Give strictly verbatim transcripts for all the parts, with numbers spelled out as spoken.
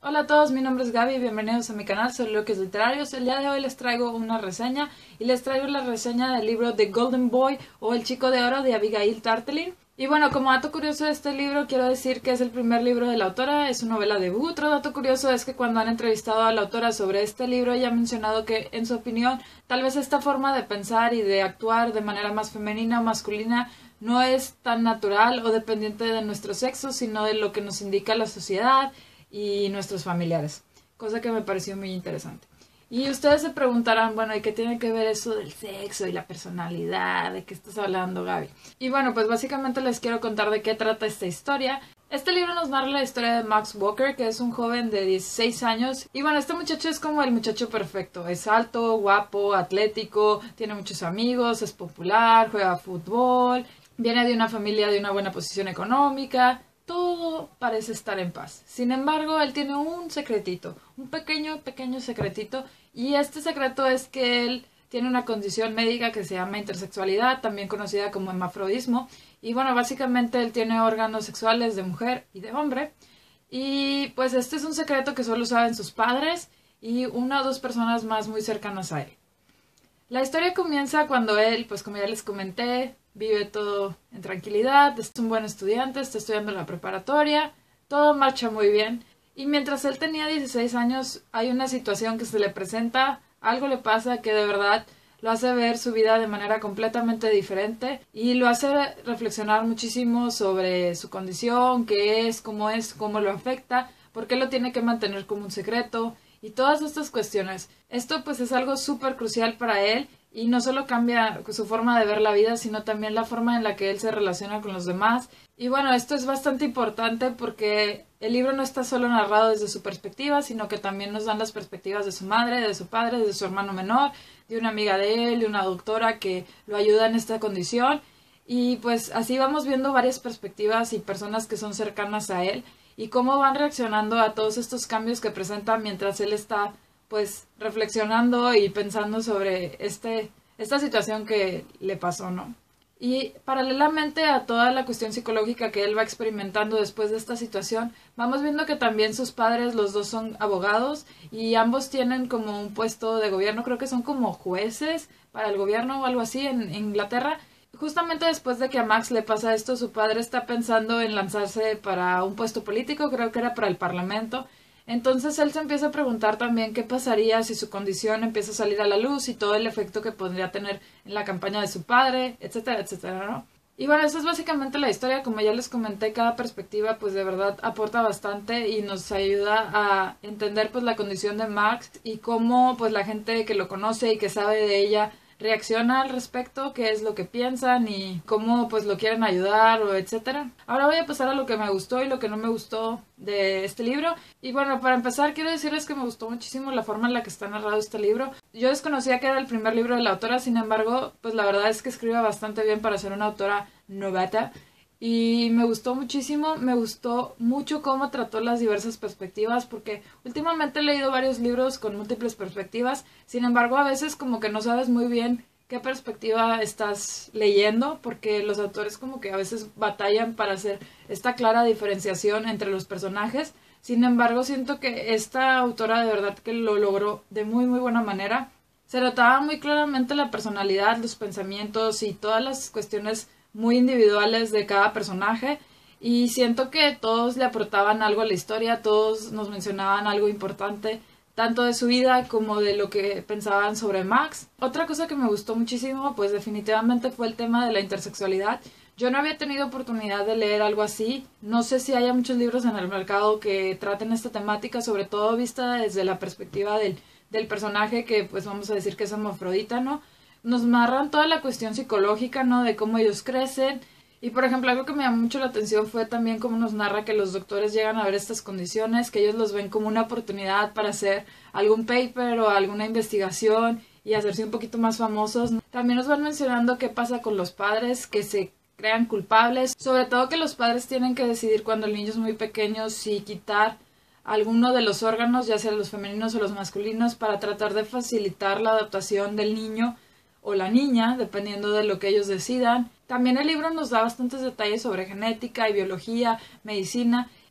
Hola a todos, mi nombre es Gaby y bienvenidos a mi canal Soliloquios Literarios. El día de hoy les traigo una reseña y les traigo la reseña del libro The Golden Boy o El Chico de Oro de Abigail Tartelin. Y bueno, como dato curioso de este libro, quiero decir que es el primer libro de la autora, es su novela debut. Otro dato curioso es que cuando han entrevistado a la autora sobre este libro, ella ha mencionado que, en su opinión, tal vez esta forma de pensar y de actuar de manera más femenina o masculina no es tan natural o dependiente de nuestro sexo, sino de lo que nos indica la sociedad y nuestros familiares, cosa que me pareció muy interesante. Y ustedes se preguntarán, bueno, ¿y qué tiene que ver eso del sexo y la personalidad? ¿De qué estás hablando, Gaby? Y bueno, pues básicamente les quiero contar de qué trata esta historia. Este libro nos narra la historia de Max Walker, que es un joven de dieciséis años. Y bueno, este muchacho es como el muchacho perfecto. Es alto, guapo, atlético, tiene muchos amigos, es popular, juega fútbol, viene de una familia de una buena posición económica. Todo parece estar en paz. Sin embargo, él tiene un secretito, un pequeño, pequeño secretito, y este secreto es que él tiene una condición médica que se llama intersexualidad, también conocida como hermafrodismo, y bueno, básicamente él tiene órganos sexuales de mujer y de hombre, y pues este es un secreto que solo saben sus padres y una o dos personas más muy cercanas a él. La historia comienza cuando él, pues como ya les comenté, vive todo en tranquilidad, es un buen estudiante, está estudiando en la preparatoria, todo marcha muy bien. Y mientras él tenía dieciséis años, hay una situación que se le presenta, algo le pasa que de verdad lo hace ver su vida de manera completamente diferente y lo hace reflexionar muchísimo sobre su condición, qué es, cómo es, cómo lo afecta, por qué lo tiene que mantener como un secreto y todas estas cuestiones. Esto pues es algo súper crucial para él y no solo cambia su forma de ver la vida, sino también la forma en la que él se relaciona con los demás. Y bueno, esto es bastante importante porque el libro no está solo narrado desde su perspectiva, sino que también nos dan las perspectivas de su madre, de su padre, de su hermano menor, de una amiga de él, de una doctora que lo ayuda en esta condición. Y pues así vamos viendo varias perspectivas y personas que son cercanas a él y cómo van reaccionando a todos estos cambios que presenta mientras él está pues reflexionando y pensando sobre este, esta situación que le pasó, ¿no? Y paralelamente a toda la cuestión psicológica que él va experimentando después de esta situación, vamos viendo que también sus padres, los dos son abogados y ambos tienen como un puesto de gobierno, creo que son como jueces para el gobierno o algo así en Inglaterra. Justamente después de que a Max le pasa esto, su padre está pensando en lanzarse para un puesto político, creo que era para el Parlamento. Entonces él se empieza a preguntar también qué pasaría si su condición empieza a salir a la luz y todo el efecto que podría tener en la campaña de su padre, etcétera, etcétera, ¿no? Y bueno, esa es básicamente la historia. Como ya les comenté, cada perspectiva pues de verdad aporta bastante y nos ayuda a entender pues la condición de Max y cómo pues la gente que lo conoce y que sabe de ella reacciona al respecto, qué es lo que piensan y cómo pues lo quieren ayudar o etcétera. Ahora voy a pasar a lo que me gustó y lo que no me gustó de este libro. Y bueno, para empezar quiero decirles que me gustó muchísimo la forma en la que está narrado este libro. Yo desconocía que era el primer libro de la autora, sin embargo, pues la verdad es que escribe bastante bien para ser una autora novata. Y me gustó muchísimo, me gustó mucho cómo trató las diversas perspectivas, porque últimamente he leído varios libros con múltiples perspectivas, sin embargo a veces como que no sabes muy bien qué perspectiva estás leyendo, porque los autores como que a veces batallan para hacer esta clara diferenciación entre los personajes. Sin embargo, siento que esta autora de verdad que lo logró de muy muy buena manera. Se notaba muy claramente la personalidad, los pensamientos y todas las cuestiones muy individuales de cada personaje y siento que todos le aportaban algo a la historia, todos nos mencionaban algo importante tanto de su vida como de lo que pensaban sobre Max. Otra cosa que me gustó muchísimo pues definitivamente fue el tema de la intersexualidad. Yo no había tenido oportunidad de leer algo así, no sé si haya muchos libros en el mercado que traten esta temática, sobre todo vista desde la perspectiva del, del personaje que pues vamos a decir que es hermafrodita, ¿no? Nos narran toda la cuestión psicológica, ¿no? De cómo ellos crecen. Y, por ejemplo, algo que me llamó mucho la atención fue también cómo nos narra que los doctores llegan a ver estas condiciones, que ellos los ven como una oportunidad para hacer algún paper o alguna investigación y hacerse un poquito más famosos. También nos van mencionando qué pasa con los padres, que se crean culpables. Sobre todo que los padres tienen que decidir cuando el niño es muy pequeño si quitar alguno de los órganos, ya sea los femeninos o los masculinos, para tratar de facilitar la adaptación del niño o la niña, dependiendo de lo que ellos decidan. También el libro nos da bastantes detalles sobre genética y biología, medicina,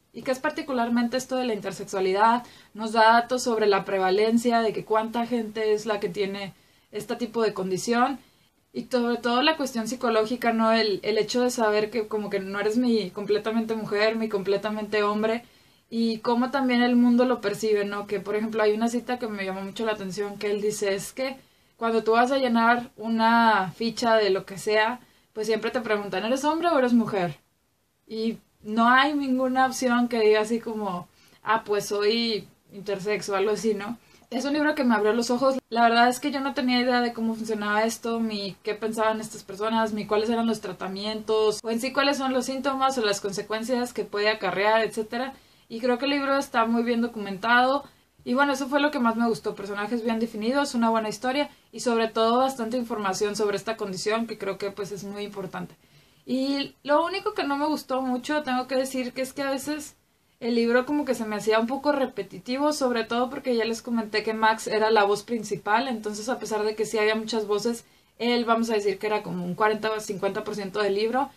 y que es particularmente esto de la intersexualidad. Nos da datos sobre la prevalencia de que cuánta gente es la que tiene este tipo de condición y sobre todo la cuestión psicológica, ¿no? El, el hecho de saber que como que no eres mi completamente mujer, mi completamente hombre, y cómo también el mundo lo percibe, ¿no? Que por ejemplo hay una cita que me llamó mucho la atención que él dice es que cuando tú vas a llenar una ficha de lo que sea, pues siempre te preguntan, ¿eres hombre o eres mujer? Y no hay ninguna opción que diga así como, ah, pues soy intersexo o algo así, ¿no? Es un libro que me abrió los ojos. La verdad es que yo no tenía idea de cómo funcionaba esto, ni qué pensaban estas personas, ni cuáles eran los tratamientos, o en sí cuáles son los síntomas o las consecuencias que puede acarrear, etcétera. Y creo que el libro está muy bien documentado. Y bueno, eso fue lo que más me gustó. Personajes bien definidos, una buena historia y sobre todo bastante información sobre esta condición que creo que pues es muy importante. Y lo único que no me gustó mucho, tengo que decir, que es que a veces el libro como que se me hacía un poco repetitivo, sobre todo porque ya les comenté que Max era la voz principal, entonces a pesar de que sí había muchas voces, él vamos a decir que era como un cuarenta o cincuenta por ciento del libro.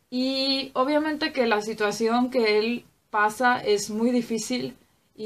Y obviamente que la situación que él pasa es muy difícil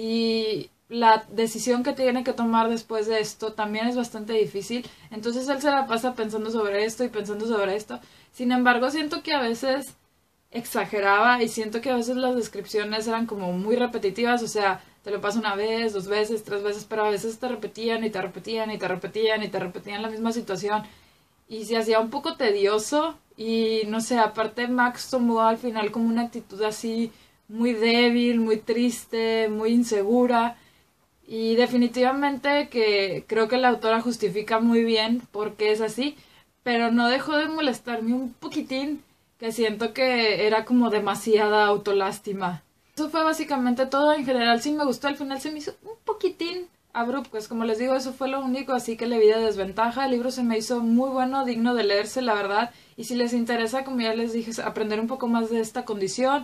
y la decisión que tiene que tomar después de esto también es bastante difícil. Entonces él se la pasa pensando sobre esto y pensando sobre esto. Sin embargo, siento que a veces exageraba y siento que a veces las descripciones eran como muy repetitivas. O sea, te lo pasa una vez, dos veces, tres veces, pero a veces te repetían y te repetían y te repetían y te repetían la misma situación. Y se hacía un poco tedioso y no sé, aparte Max tomó al final como una actitud así muy débil, muy triste, muy insegura. Y definitivamente que creo que la autora justifica muy bien por qué es así, pero no dejó de molestarme un poquitín, que siento que era como demasiada autolástima. Eso fue básicamente todo. En general sí me gustó, al final se me hizo un poquitín abrupto, pues como les digo, eso fue lo único, así que le vi de desventaja. El libro se me hizo muy bueno, digno de leerse, la verdad, y si les interesa, como ya les dije, aprender un poco más de esta condición,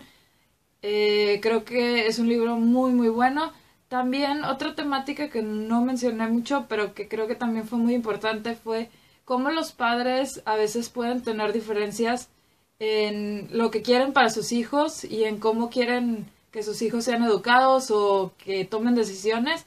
eh, creo que es un libro muy muy bueno. También otra temática que no mencioné mucho, pero que creo que también fue muy importante, fue cómo los padres a veces pueden tener diferencias en lo que quieren para sus hijos y en cómo quieren que sus hijos sean educados o que tomen decisiones.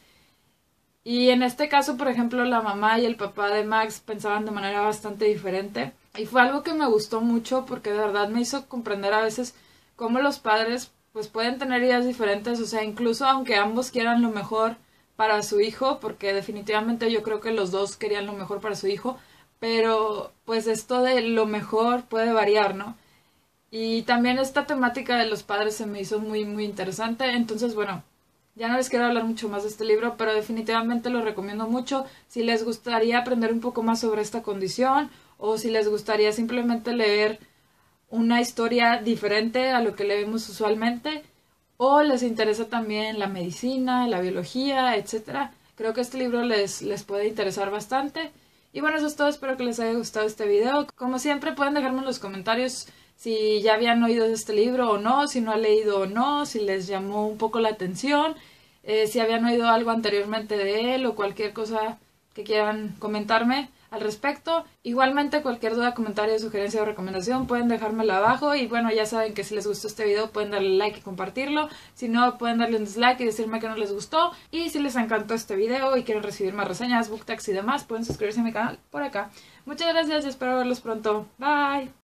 Y en este caso, por ejemplo, la mamá y el papá de Max pensaban de manera bastante diferente. Y fue algo que me gustó mucho porque de verdad me hizo comprender a veces cómo los padres pues pueden tener ideas diferentes, o sea, incluso aunque ambos quieran lo mejor para su hijo, porque definitivamente yo creo que los dos querían lo mejor para su hijo, pero pues esto de lo mejor puede variar, ¿no? Y también esta temática de los padres se me hizo muy, muy interesante. Entonces, bueno, ya no les quiero hablar mucho más de este libro, pero definitivamente lo recomiendo mucho. Si les gustaría aprender un poco más sobre esta condición o si les gustaría simplemente leer una historia diferente a lo que leemos usualmente, o les interesa también la medicina, la biología, etcétera. Creo que este libro les, les puede interesar bastante. Y bueno, eso es todo, espero que les haya gustado este video. Como siempre, pueden dejarme en los comentarios si ya habían oído de este libro o no, si no han leído o no, si les llamó un poco la atención, eh, si habían oído algo anteriormente de él o cualquier cosa que quieran comentarme al respecto. Igualmente, cualquier duda, comentario, sugerencia o recomendación pueden dejármela abajo. Y bueno, ya saben que si les gustó este video pueden darle like y compartirlo. Si no, pueden darle un dislike y decirme que no les gustó. Y si les encantó este video y quieren recibir más reseñas, book tags y demás, pueden suscribirse a mi canal por acá. Muchas gracias y espero verlos pronto. Bye.